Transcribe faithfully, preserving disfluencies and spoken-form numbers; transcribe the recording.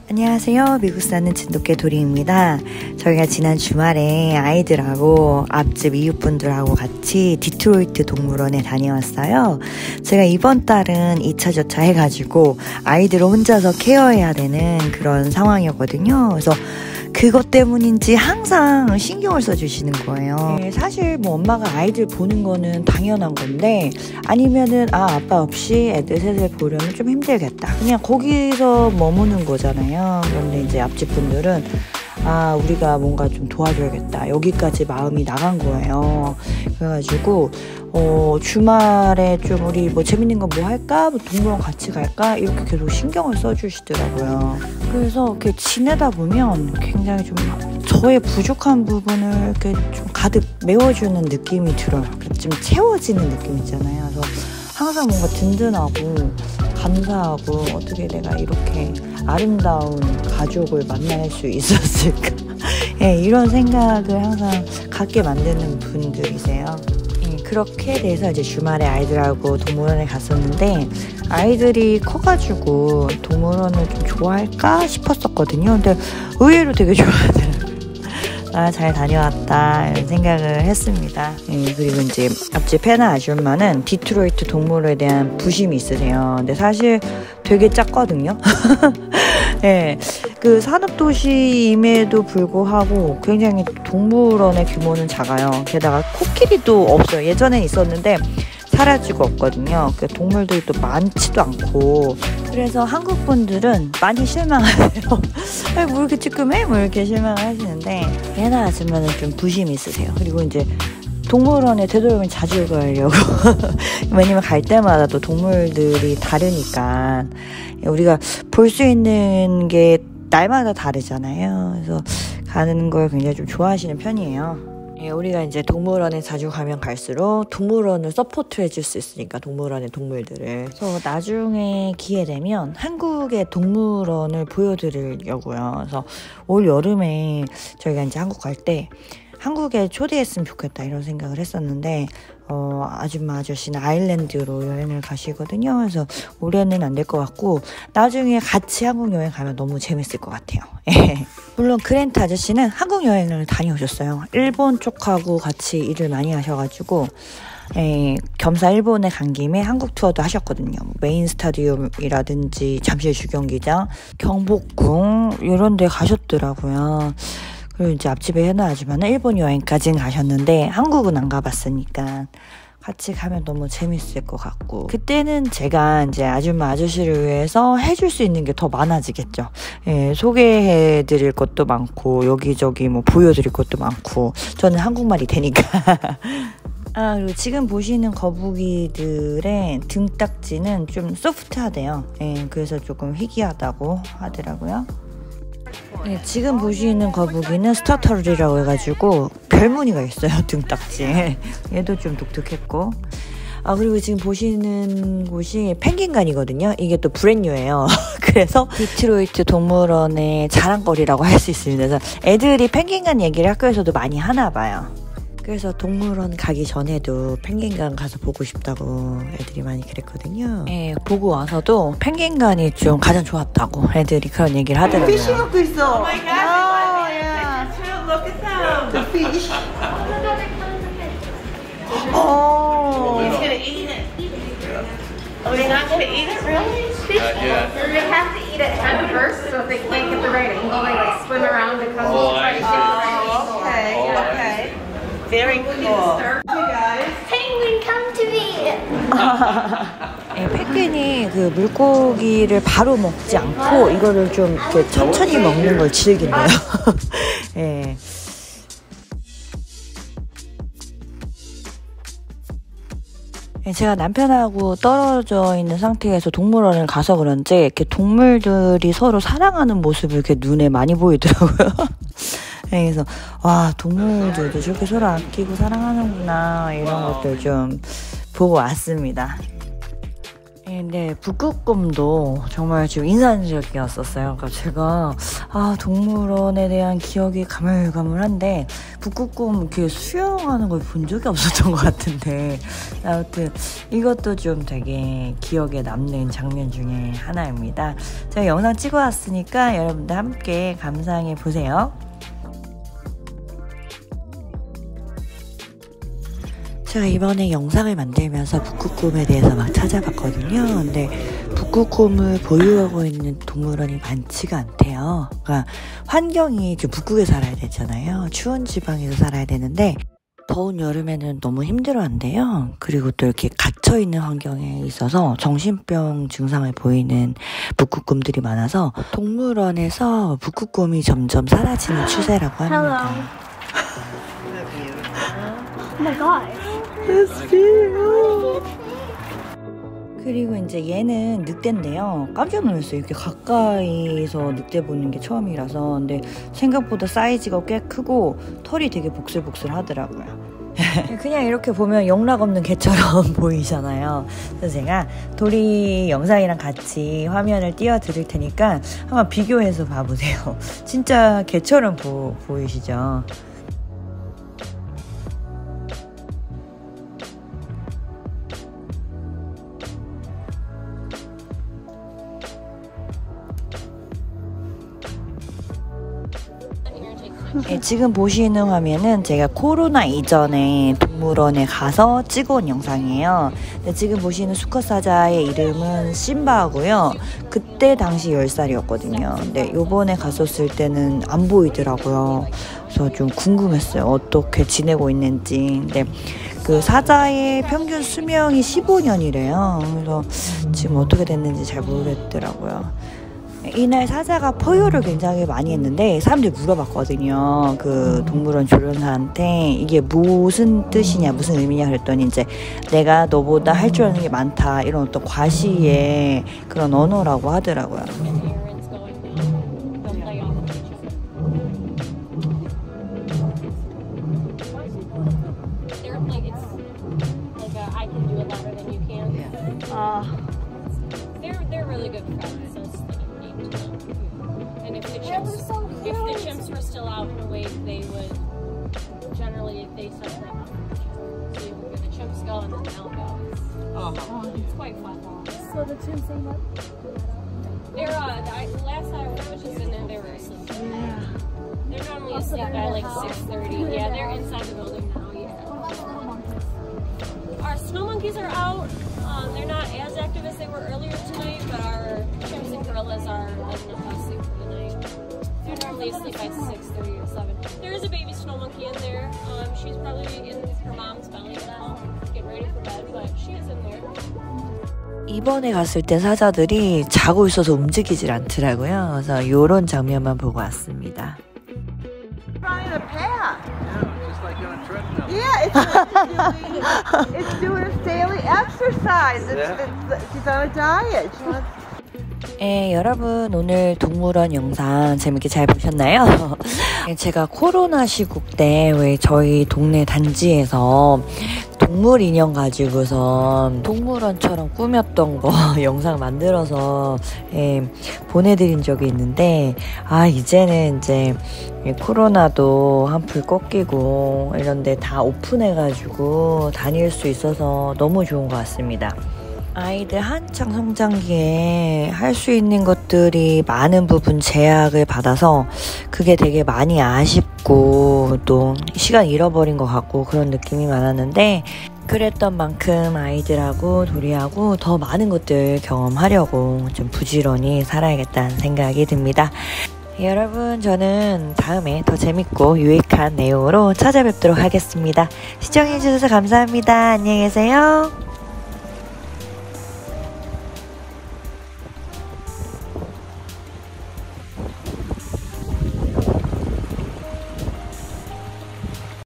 안녕하세요. 미국 사는 진돗개 도리입니다. 저희가 지난 주말에 아이들하고 앞집 이웃분들하고 같이 디트로이트 동물원에 다녀왔어요. 제가 이번 달은 이 차 저차 해가지고 아이들을 혼자서 케어해야 되는 그런 상황이었거든요. 그래서 그것 때문인지 항상 신경을 써주시는 거예요. 네, 사실 뭐 엄마가 아이들 보는 거는 당연한 건데 아니면은 아 아빠 없이 애들 셋을 보려면 좀 힘들겠다. 그냥 거기서 머무는 거잖아요. 그런데 이제 앞집 분들은 아 우리가 뭔가 좀 도와줘야겠다. 여기까지 마음이 나간 거예요. 그래가지고 어, 주말에 좀 우리 뭐 재밌는 거 뭐 할까? 뭐 동물원 같이 갈까? 이렇게 계속 신경을 써주시더라고요. 그래서 이렇게 지내다 보면 굉장히 좀 저의 부족한 부분을 이렇게 좀 가득 메워주는 느낌이 들어요. 좀 채워지는 느낌 있잖아요. 그래서 항상 뭔가 든든하고 감사하고 어떻게 내가 이렇게 아름다운 가족을 만날 수 있었을까? 네, 이런 생각을 항상 갖게 만드는 분들이세요. 그렇게 돼서 이제 주말에 아이들하고 동물원에 갔었는데 아이들이 커가지고 동물원을 좀 좋아할까 싶었었거든요. 근데 의외로 되게 좋아하더라고요. 아, 잘 다녀왔다 이런 생각을 했습니다. 예, 그리고 이제 앞집 해나 아줌마는 디트로이트 동물에 대한 부심이 있으세요. 근데 사실 되게 작거든요. 네, 그 산업도시임에도 불구하고 굉장히 동물원의 규모는 작아요. 게다가 코끼리도 없어요. 예전엔 있었는데 사라지고 없거든요. 그 동물들이 또 많지도 않고 그래서 한국 분들은 많이 실망하세요. 뭐 이렇게 찌끔해? 뭐 이렇게 실망하시는데 얘나 아줌마는 좀 부심이 있으세요. 그리고 이제 동물원에 되도록이면 자주 가려고 왜냐면 갈 때마다 또 동물들이 다르니까 우리가 볼 수 있는 게 날마다 다르잖아요. 그래서 가는 걸 굉장히 좀 좋아하시는 편이에요. 예, 우리가 이제 동물원에 자주 가면 갈수록 동물원을 서포트 해줄 수 있으니까 동물원의 동물들을. 그래서 나중에 기회 되면 한국의 동물원을 보여드리려고요. 그래서 올 여름에 저희가 이제 한국 갈 때 한국에 초대했으면 좋겠다 이런 생각을 했었는데 어, 아줌마 아저씨는 아일랜드로 여행을 가시거든요. 그래서 올해는 안 될 것 같고 나중에 같이 한국 여행 가면 너무 재밌을 것 같아요. 물론 그랜트 아저씨는 한국 여행을 다녀오셨어요. 일본 쪽하고 같이 일을 많이 하셔가지고 에, 겸사 일본에 간 김에 한국 투어도 하셨거든요. 메인 스타디움이라든지 잠실 주경기장, 경복궁 이런 데 가셨더라고요. 그리고 이제 앞집에 해나 아줌마는 일본 여행까지는 가셨는데 한국은 안 가봤으니까 같이 가면 너무 재밌을 것 같고 그때는 제가 이제 아줌마 아저씨를 위해서 해줄 수 있는 게 더 많아지겠죠. 예, 소개해드릴 것도 많고 여기저기 뭐 보여드릴 것도 많고 저는 한국말이 되니까 아 그리고 지금 보시는 거북이들의 등딱지는 좀 소프트하대요. 예, 그래서 조금 희귀하다고 하더라고요. 네, 지금 보시는 거북이는 스타터리라고 해가지고 별무늬가 있어요. 등딱지에. 얘도 좀 독특했고 아 그리고 지금 보시는 곳이 펭귄관이거든요. 이게 또 브랜뉴예요. 그래서 디트로이트 동물원의 자랑거리라고 할 수 있습니다. 그래서 애들이 펭귄관 얘기를 학교에서도 많이 하나 봐요. 그래서 동물원 가기 전에도 펭귄관 가서 보고 싶다고 애들이 많이 그랬거든요. 예, 보고 와서도 펭귄관이 좀 가장 좋았다고 애들이 그런 얘기를 하더라고요. 피쉬먹고 있어. Oh my god, oh, yeah. yeah. It's true. Look at them. The fish. Oh. He's Oh. gonna eat it. Oh, he's not gonna eat it, really? Not yet. They have to eat it head first, so if they can't get the right angle, they like swim around to come Oh, try to I get the right angle. Oh, okay, Oh, okay. Very cool. Hey guys. Penguin, come to me! 예, 펭귄이 그 물고기를 바로 먹지 않고 이거를 좀 이렇게 천천히 먹는 걸 즐긴대요. 예. 제가 남편하고 떨어져 있는 상태에서 동물원을 가서 그런지 이렇게 동물들이 서로 사랑하는 모습을 이렇게 눈에 많이 보이더라고요. 네, 그래서 와 동물들도 저렇게 서로 아끼고 사랑하는구나 이런 것들 좀 보고 왔습니다. 예, 네, 북극곰도 정말 지금 인상적이었었어요. 그러니까 제가 아 동물원에 대한 기억이 가물가물한데 북극곰 이렇게 수영하는 걸 본 적이 없었던 것 같은데 아무튼 이것도 좀 되게 기억에 남는 장면 중에 하나입니다. 제가 영상 찍어왔으니까 여러분들 함께 감상해 보세요. 제가 이번에 영상을 만들면서 북극곰에 대해서 막 찾아봤거든요. 근데 북극곰을 보유하고 있는 동물원이 많지가 않대요. 그러니까 환경이 좀 북극에 살아야 되잖아요. 추운 지방에서 살아야 되는데 더운 여름에는 너무 힘들어한대요. 그리고 또 이렇게 갇혀있는 환경에 있어서 정신병 증상을 보이는 북극곰들이 많아서 동물원에서 북극곰이 점점 사라지는 추세라고 합니다. Oh my god. 그리고 이제 얘는 늑대인데요. 깜짝 놀랐어요. 이렇게 가까이서 늑대 보는 게 처음이라서. 근데 생각보다 사이즈가 꽤 크고 털이 되게 복슬복슬 하더라고요. 그냥 이렇게 보면 영락 없는 개처럼 보이잖아요. 그래서 제가 도리 영상이랑 같이 화면을 띄워드릴 테니까 한번 비교해서 봐보세요. 진짜 개처럼 보, 보이시죠? 네, 지금 보시는 화면은 제가 코로나 이전에 동물원에 가서 찍어온 영상이에요. 네, 지금 보시는 수컷 사자의 이름은 심바고요. 그때 당시 열 살이었거든요. 근데 요번에 갔었을 때는 안 보이더라고요. 그래서 좀 궁금했어요. 어떻게 지내고 있는지. 근데 그 사자의 평균 수명이 십오 년이래요. 그래서 지금 어떻게 됐는지 잘 모르겠더라고요. 이날 사자가 포효를 굉장히 많이 했는데 사람들이 물어봤거든요. 그 동물원 조련사한테 이게 무슨 뜻이냐 무슨 의미냐 그랬더니 이제 내가 너보다 할 줄 아는 게 많다 이런 어떤 과시의 그런 언어라고 하더라고요. If the chimps were still out in a wave, they would generally they start to have so you would the chimps go and then they'll go. Uh-huh. It's quite fun. So the chimps ain't up? They're uh, I, last time I was just in there, they were asleep. Yeah. They're normally Oh, so asleep they're by in like the house? six thirty. Yeah, they're inside the building now. Yeah. Our snow monkeys are out. Um, they're not as active as they were earlier tonight, but our chimps and gorillas are letting us sleep for the night. They're normally asleep by six thirty or seven. There is a baby snow monkey in there. Um, she's probably in her mom's belly now, getting ready for bed, but she is in there. 이번에 갔을 때 사자들이 자고 있어서 움직이질 않더라고요. 그래서 이런 장면만 보고 왔습니다. Trying a path. Yeah, just like on a treadmill. Yeah, it's, doing, it's doing its daily exercise. It's, Yeah. it's, she's on a diet. She wants 예, 여러분 오늘 동물원 영상 재밌게 잘 보셨나요? 제가 코로나 시국 때 왜 저희 동네 단지에서 동물 인형 가지고서 동물원처럼 꾸몄던 거 영상 만들어서 예, 보내드린 적이 있는데 아 이제는 이제 코로나도 한풀 꺾이고 이런데 다 오픈해가지고 다닐 수 있어서 너무 좋은 것 같습니다. 아이들 한창 성장기에 할 수 있는 것들이 많은 부분 제약을 받아서 그게 되게 많이 아쉽고 또 시간 잃어버린 것 같고 그런 느낌이 많았는데 그랬던 만큼 아이들하고 도리하고 더 많은 것들 경험하려고 좀 부지런히 살아야겠다는 생각이 듭니다. 여러분 저는 다음에 더 재밌고 유익한 내용으로 찾아뵙도록 하겠습니다. 시청해주셔서 감사합니다. 안녕히 계세요.